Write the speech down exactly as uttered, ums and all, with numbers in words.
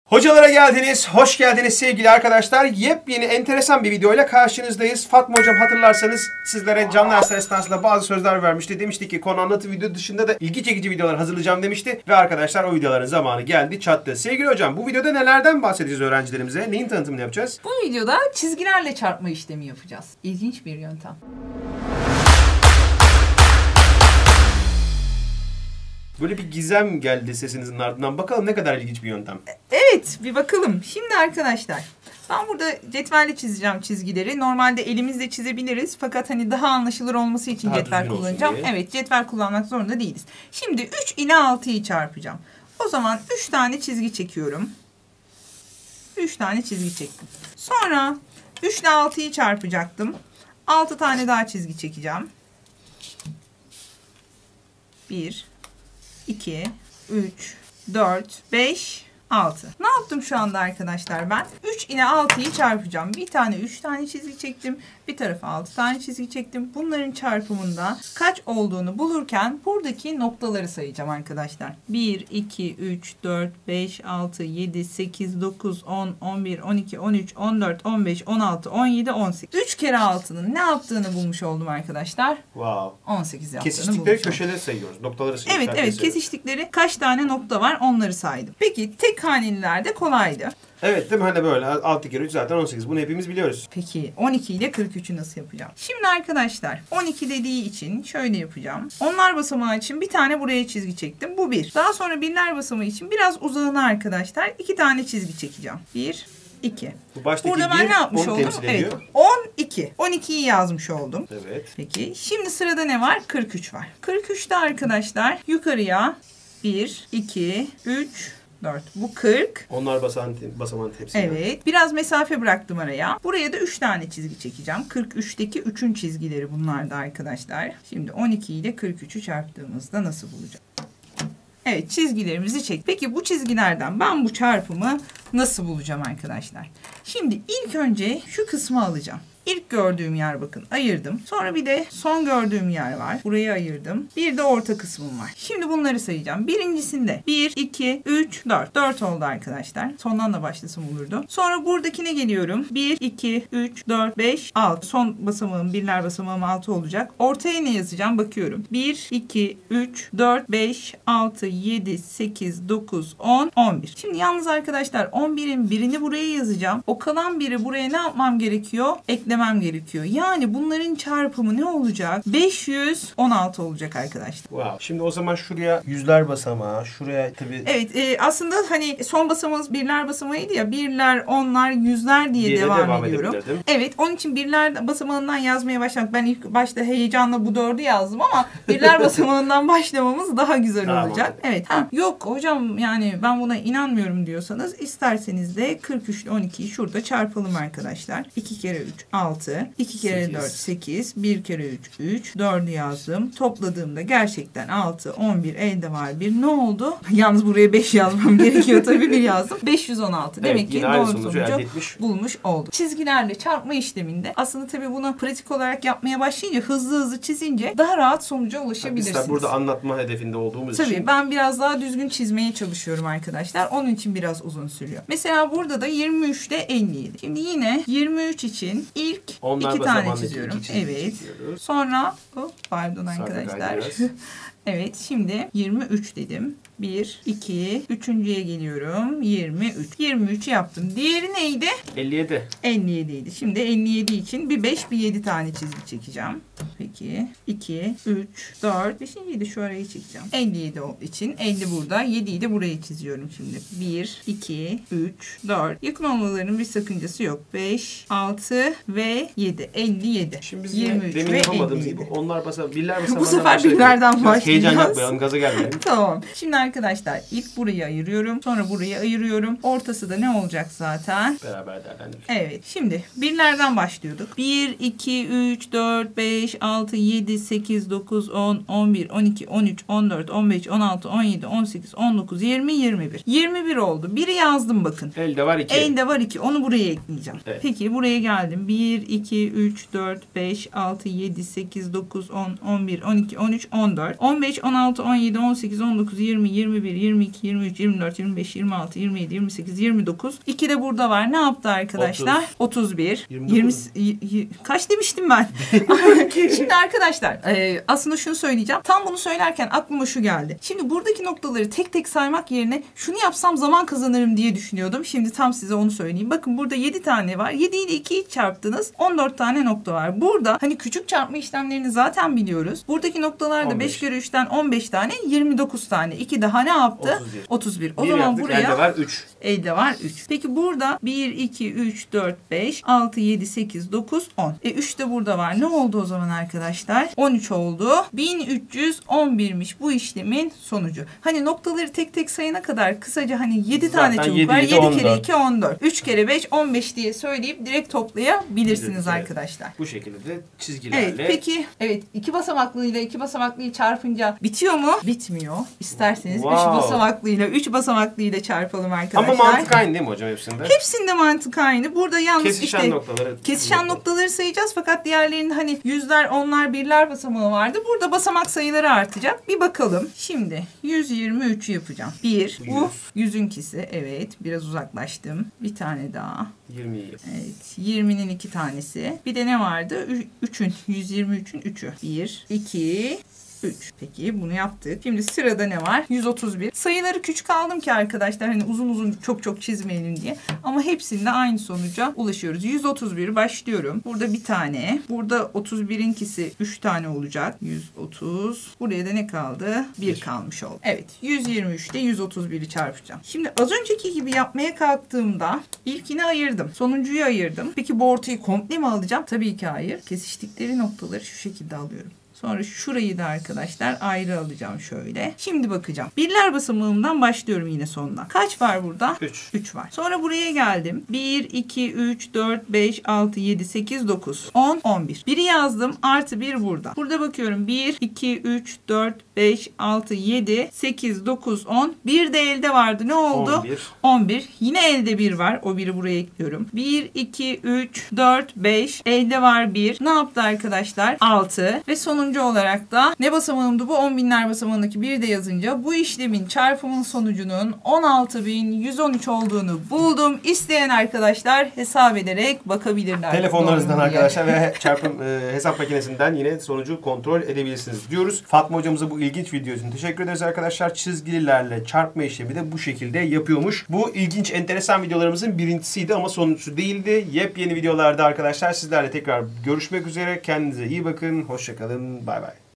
Hocalara geldiniz, hoş geldiniz sevgili arkadaşlar. Yepyeni enteresan bir videoyla karşınızdayız. Fatma hocam hatırlarsanız sizlere canlı dersler esnasında bazı sözler vermişti. Demişti ki konu anlatı video dışında da ilgi çekici videolar hazırlayacağım demişti. Ve arkadaşlar o videoların zamanı geldi, çattı. Sevgili hocam bu videoda nelerden bahsedeceğiz öğrencilerimize? Neyin tanıtımını yapacağız? Bu videoda çizgilerle çarpma işlemi yapacağız. İlginç bir yöntem. Böyle bir gizem geldi sesinizin ardından. Bakalım ne kadar ilginç bir yöntem. Evet, bir bakalım. Şimdi arkadaşlar, ben burada cetvelle çizeceğim çizgileri. Normalde elimizle çizebiliriz. Fakat hani daha anlaşılır olması için daha cetvel kullanacağım. Evet, cetvel kullanmak zorunda değiliz. Şimdi üç ile altıyı çarpacağım. O zaman üç tane çizgi çekiyorum. üç tane çizgi çektim. Sonra üç ile altıyı çarpacaktım. altı tane daha çizgi çekeceğim. bir iki, üç, dört, beş, altı. Ne yaptım şu anda arkadaşlar ben? üç ile altıyı çarpacağım. Bir tane üç tane çizgi çektim. Bir tarafa altı tane çizgi çektim. Bunların çarpımında kaç olduğunu bulurken buradaki noktaları sayacağım arkadaşlar. bir, iki, üç, dört, beş, altı, yedi, sekiz, dokuz, on, on bir, on iki, on üç, on dört, on beş, on altı, on yedi, on sekiz. üç kere altının ne yaptığını bulmuş oldum arkadaşlar. Wow. on sekiz yaptığını bulmuş oldum. Kesiştikleri köşeleri sayıyoruz. Noktaları sayıyoruz. Evet evet kesiştikleri kaç tane nokta var onları saydım. Peki tek hanelilerde kolaydı. Evet değil mi? Hani böyle altı kere üç zaten on sekiz. Bunu hepimiz biliyoruz. Peki on iki ile kırk üçü nasıl yapacağım? Şimdi arkadaşlar on iki dediği için şöyle yapacağım. Onlar basamağı için bir tane buraya çizgi çektim. Bu bir. Daha sonra birler basamağı için biraz uzağına arkadaşlar iki tane çizgi çekeceğim. bir, iki. Bu baştaki burada ben bir, ne yapmış oldum? Evet. on iki. on ikiyi yazmış oldum. Evet. Peki şimdi sırada ne var? kırk üç var. kırk üçte arkadaşlar yukarıya bir, iki, üç, dört. Bu kırk. Onlar basan, basamağın tepsisi. Evet. Biraz mesafe bıraktım araya. Buraya da üç tane çizgi çekeceğim. kırk üçteki üçün çizgileri bunlar da arkadaşlar. Şimdi on iki ile kırk üçü çarptığımızda nasıl bulacağım? Evet, çizgilerimizi çek. Peki bu çizgilerden ben bu çarpımı nasıl bulacağım arkadaşlar? Şimdi ilk önce şu kısmı alacağım. İlk gördüğüm yer bakın ayırdım. Sonra bir de son gördüğüm yer var. Burayı ayırdım. Bir de orta kısmım var. Şimdi bunları sayacağım. Birincisinde bir, iki, üç, dört. dört oldu arkadaşlar. Sondan da başlasam olurdu. Sonra buradakine geliyorum. bir, iki, üç, dört, beş, altı. Son basamağım, birler basamağım altı olacak. Ortaya ne yazacağım? Bakıyorum. bir, iki, üç, dört, beş, altı, yedi, sekiz, dokuz, on, on bir. Şimdi yalnız arkadaşlar on birin birini buraya yazacağım. O kalan biri buraya ne yapmam gerekiyor? Eklemem gerekiyor. Yani bunların çarpımı ne olacak? beş yüz on altı olacak arkadaşlar. Wow. Şimdi o zaman şuraya yüzler basamağı, şuraya tabii... Evet e, aslında hani son basamağımız birler basamağıydı ya. Birler, onlar, yüzler diye, diye devam, devam ediyorum. Evet onun için birler basamağından yazmaya başlamak. Ben ilk başta heyecanla bu dördü yazdım ama birler basamağından başlamamız daha güzel tamam, olacak. Evet. Ha, yok hocam yani ben buna inanmıyorum diyorsanız isterseniz de kırk üç ile on ikiyi şurada çarpalım arkadaşlar. iki kere üç altı, iki kere dört sekiz, bir kere üç üç, dördü yazdım. Topladığımda gerçekten altı, on bir, elde var bir. Ne oldu? Yalnız buraya beş yazmam gerekiyor tabii bir yazdım. beş yüz on altı. Demek evet, ki doğru sonucu, sonucu bulmuş olduk. Çizgilerle çarpma işleminde aslında tabii bunu pratik olarak yapmaya başlayınca hızlı hızlı çizince daha rahat sonuca ulaşabilirsiniz. Biz burada anlatma hedefinde olduğumuz tabii, için. Tabii ben biraz daha düzgün çizmeye çalışıyorum arkadaşlar. Onun için biraz uzun sürüyor. Mesela burada da yirmi üçte elli yedi. Şimdi yine yirmi üç için ilk onlar iki tane çiziyorum. Iki evet. Çiziyoruz. Sonra oh, pardon arkadaşlar. Evet şimdi yirmi üç dedim. bir, iki, üçüncüye geliyorum. yirmi üç. yirmi üç yaptım. Diğeri neydi? elli yedi. elli yedi idi. Şimdi elli yedi için bir beş, bir yedi tane çizgi çekeceğim. Peki. iki, üç, dört. beşinciyi de şu arayı çekeceğim. elli yedi için. elli burada. yediyi de burayı çiziyorum şimdi. bir, iki, üç, dört. Yakın olmalarının bir sakıncası yok. beş, altı ve yedi. elli yedi. Şimdi biz yirmi üç demin yapamadığımız gibi onlar basa, birler basamağından bu sefer birlerden başlayacağız. Heyecan yapmayalım. Gaza gelmeyelim. Tamam. Şimdi arkadaşlar ilk burayı ayırıyorum. Sonra burayı ayırıyorum. Ortası da ne olacak zaten? Beraber değerlendirelim. Evet. Şimdi birlerden başlıyorduk. bir, iki, üç, dört, beş, altı, yedi, sekiz, dokuz, on, on bir, on iki, on üç, on dört, on beş, on altı, on yedi, on sekiz, on dokuz, yirmi, yirmi bir. yirmi bir oldu. Biri yazdım bakın. Elde var iki. Elde var iki. Onu buraya ekleyeceğim. Evet. Peki buraya geldim. bir, iki, üç, dört, beş, altı, yedi, sekiz, dokuz, on, on bir, on iki, on üç, on dört. on on beş, on altı, on yedi, on sekiz, on dokuz, yirmi, yirmi bir, yirmi iki, yirmi üç, yirmi dört, yirmi beş, yirmi altı, yirmi yedi, yirmi sekiz, yirmi dokuz. iki de burada var. Ne yaptı arkadaşlar? otuz bir. yirmi, yirmi, kaç demiştim ben? Şimdi arkadaşlar e, aslında şunu söyleyeceğim. Tam bunu söylerken aklıma şu geldi. Şimdi buradaki noktaları tek tek saymak yerine şunu yapsam zaman kazanırım diye düşünüyordum. Şimdi tam size onu söyleyeyim. Bakın burada yedi tane var. yedi ile ikiyi çarptınız. on dört tane nokta var. Burada hani küçük çarpma işlemlerini zaten biliyoruz. Buradaki noktalarda beş kere üçten on beş tane, yirmi dokuz tane. iki daha ne yaptı? otuz bir. otuz bir. O bir zaman yaptık, buraya elde var üç. Elde var üç. Peki burada bir, iki, üç, dört, beş, altı, yedi, sekiz, dokuz, on. E üç de burada var. Ne oldu o zaman arkadaşlar? on üç oldu. bin üç yüz on birmiş bu işlemin sonucu. Hani noktaları tek tek sayana kadar kısaca hani yedi zaten tane çubuk yedi, var. yedi, yedi on kere dört. iki, on dört. üç kere beş, on beş diye söyleyip direkt toplayabilirsiniz Evet. arkadaşlar. Bu şekilde de çizgilerle. Evet peki evet iki basamaklıyla iki basamaklıyı çarpınca bitiyor mu? Bitmiyor. İsterseniz üç Wow. basamaklıyla üç basamaklıyla çarpalım arkadaşlar. Ama mantık aynı değil mi hocam hepsinde? Hepsinde mantık aynı. Burada yalnız Kesişen işte noktaları. kesişen noktaları sayacağız fakat diğerlerinde hani yüzler, onlar, birler basamağı vardı. Burada basamak sayıları artacak. Bir bakalım. Şimdi yüz yirmi üç yapacağım. bir. Bu yüzünkisi. Evet. Biraz uzaklaştım. Bir tane daha. yirmi. Evet. yirminin iki tanesi. Bir de ne vardı? üçün. yüz yirmi üçün üçü. bir, iki, üç. Peki bunu yaptık. Şimdi sırada ne var? yüz otuz bir. Sayıları küçük aldım ki arkadaşlar hani uzun uzun çok çok çizmeyelim diye. Ama hepsinde aynı sonuca ulaşıyoruz. yüz otuz bir başlıyorum. Burada bir tane. Burada otuz birinkisi üç tane olacak. yüz otuz. Buraya da ne kaldı? bir kalmış oldu. Evet. yüz yirmi üçte yüz otuz biri çarpacağım. Şimdi az önceki gibi yapmaya kalktığımda ilkini ayırdım. Sonuncuyu ayırdım. Peki bu ortayı komple mi alacağım? Tabii ki hayır. Kesiştikleri noktaları şu şekilde alıyorum. Sonra şurayı da arkadaşlar ayrı alacağım şöyle. Şimdi bakacağım. Birler basamağımdan başlıyorum yine sondan. Kaç var burada? üç. üç var. Sonra buraya geldim. bir, iki, üç, dört, beş, altı, yedi, sekiz, dokuz, on, on bir. biri yazdım. Artı bir burada. Burada bakıyorum. bir, iki, üç, dört, beş, altı, yedi, sekiz, dokuz, on. bir de elde vardı. Ne oldu? on bir. on bir. Yine elde bir var. O biri buraya ekliyorum. bir, iki, üç, dört, beş. Elde var bir. Ne yaptı arkadaşlar? altı. Ve sonuncu olarak da ne basamağımdı bu? on binler basamağındaki bir de yazınca bu işlemin çarpımın sonucunun on altı bin yüz on üç olduğunu buldum. İsteyen arkadaşlar hesap ederek bakabilirler. Telefonlarınızdan Doğru arkadaşlar ve çarpım e, hesap makinesinden yine sonucu kontrol edebilirsiniz diyoruz. Fatma hocamıza bu ilginç video için teşekkür ederiz arkadaşlar. Çizgilerle çarpma işlemi de bu şekilde yapıyormuş. Bu ilginç, enteresan videolarımızın birincisiydi ama sonuncusu değildi. Yepyeni videolarda arkadaşlar sizlerle tekrar görüşmek üzere. Kendinize iyi bakın. Hoşça kalın. Bay bay.